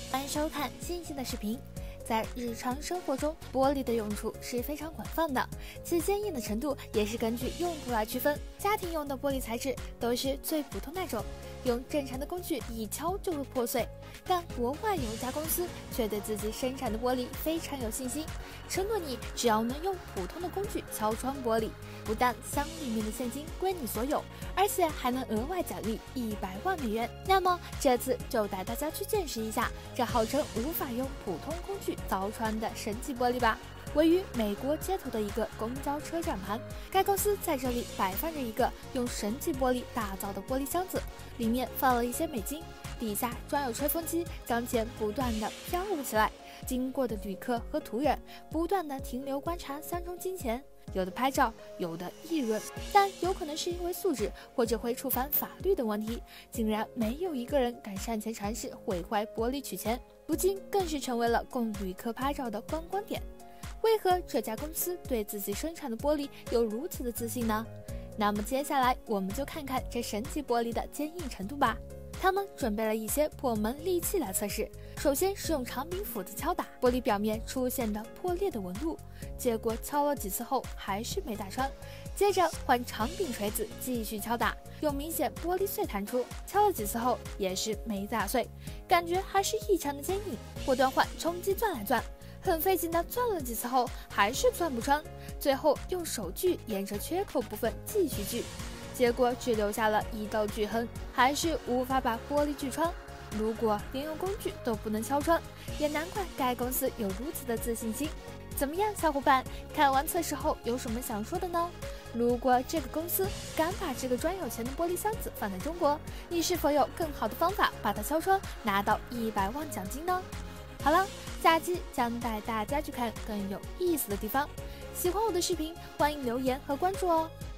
欢迎收看新鲜的视频。在日常生活中，玻璃的用处是非常广泛的，其坚硬的程度也是根据用途来区分。家庭用的玻璃材质都是最普通那种，用正常的工具一敲就会破碎。但国外有一家公司却对自己生产的玻璃非常有信心，承诺你只要能用普通的工具敲穿玻璃，不但箱里面的现金归你所有，而且还能额外奖励100万美元。那么这次就带大家去见识一下这号称无法用普通工具凿穿的神奇玻璃吧。位于美国街头的一个公交车站旁，该公司在这里摆放着一个用神奇玻璃打造的玻璃箱子，里面放了一些美金，底下装有吹风机，将钱不断的飘了起来。经过的旅客和途人不断的停留观察箱中金钱，有的拍照，有的议论，但有可能是因为素质或者会触犯法律的问题，竟然没有一个人敢上前尝试毁坏玻璃取钱，如今更是成为了供旅客拍照的观光点。为何这家公司对自己生产的玻璃有如此的自信呢？那么接下来我们就看看这神奇玻璃的坚硬程度吧。他们准备了一些破门利器来测试，首先是用长柄斧子敲打玻璃表面出现的破裂的纹路，结果敲了几次后还是没打穿，接着换长柄锤子继续敲打，有明显玻璃碎弹出，敲了几次后也是没打碎，感觉还是异常的坚硬，果断换冲击钻来钻，很费劲的钻了几次后还是钻不穿，最后用手锯沿着缺口部分继续锯，结果只留下了一道锯痕，还是无法把玻璃锯穿。如果连用工具都不能敲穿，也难怪该公司有如此的自信心。怎么样，小伙伴，看完测试后有什么想说的呢？如果这个公司敢把这个赚有钱的玻璃箱子放在中国，你是否有更好的方法把它敲穿，拿到100万奖金呢？好了，下期将带大家去看更有意思的地方。喜欢我的视频，欢迎留言和关注哦。